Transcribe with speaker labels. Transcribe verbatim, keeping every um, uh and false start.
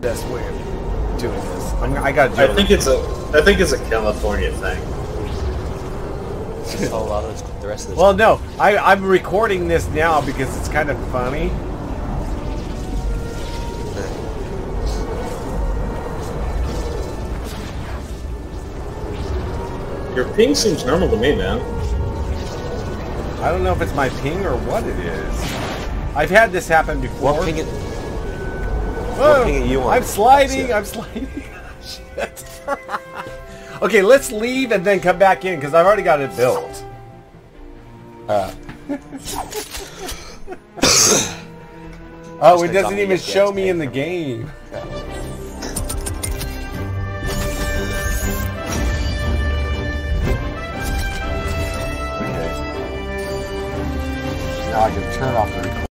Speaker 1: best way of doing this. I'm, I got.
Speaker 2: I think it's a. I think it's a California thing.
Speaker 3: A lot of this, the rest of this.
Speaker 1: Well, no, I, I'm recording this now because it's kind of funny.
Speaker 2: Your ping seems normal to me, man.
Speaker 1: I don't know if it's my ping or what it is. I've had this happen before.
Speaker 3: What ping it?
Speaker 1: Whoa,
Speaker 3: what ping it you want?
Speaker 1: I'm sliding. I'm sliding. Shit. Okay, let's leave and then come back in because I've already got it built. Uh. Oh, it doesn't even show me in the game. Okay. Now I can turn off the recording.